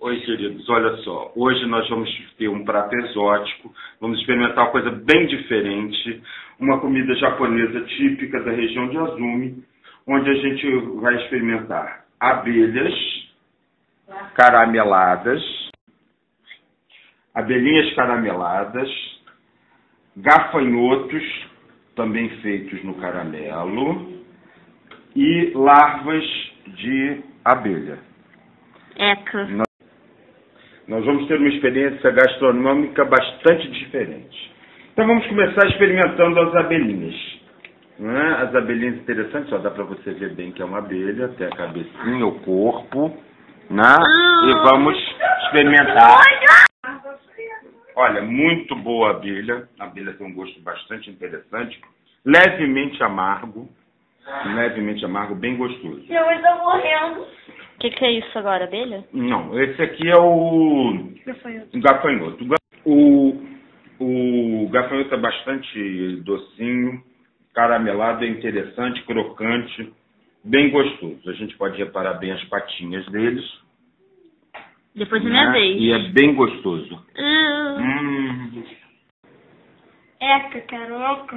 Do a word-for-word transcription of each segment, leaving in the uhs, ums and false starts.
Oi, queridos, olha só, hoje nós vamos ter um prato exótico, vamos experimentar uma coisa bem diferente, uma comida japonesa típica da região de Azumi, onde a gente vai experimentar abelhas carameladas, abelhinhas carameladas, gafanhotos, também feitos no caramelo, e larvas de abelha. Eca. Nós, nós vamos ter uma experiência gastronômica bastante diferente. Então vamos começar experimentando as abelhinhas. Né? As abelhinhas interessantes, só dá para você ver bem que é uma abelha, tem a cabecinha, o corpo, né? E vamos experimentar. Olha, muito boa a abelha. A abelha tem um gosto bastante interessante, levemente amargo, levemente amargo, bem gostoso. Minha mãe tá morrendo. O que, que é isso agora, abelha? Não, esse aqui é o Gafanhoto. gafanhoto. O, o gafanhoto é bastante docinho, caramelado, é interessante, crocante, bem gostoso. A gente pode reparar bem as patinhas deles. Depois é né? minha vez. E é bem gostoso. Uh. Hum. Eca, caroca.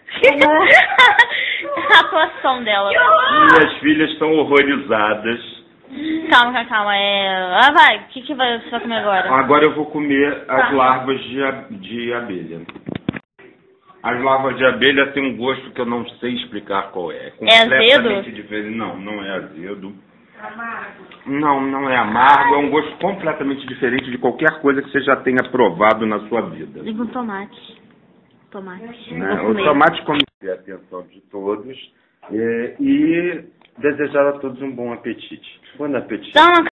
A atuação dela. Minhas filhas estão horrorizadas. Calma, calma, calma. É... Ah, vai. O que, que vai, você vai comer agora? Agora eu vou comer as Tá. larvas de, a- de abelha. As larvas de abelha têm um gosto que eu não sei explicar qual é. É azedo? Completamente diferente. Não, não é azedo. Não, não é amargo. É um gosto completamente diferente de qualquer coisa que você já tenha provado na sua vida. Liga um tomate. Tomate. Né? Vou O comer. tomate come a atenção de todos. É, e desejar a todos um bom apetite. Bom apetite. Dá uma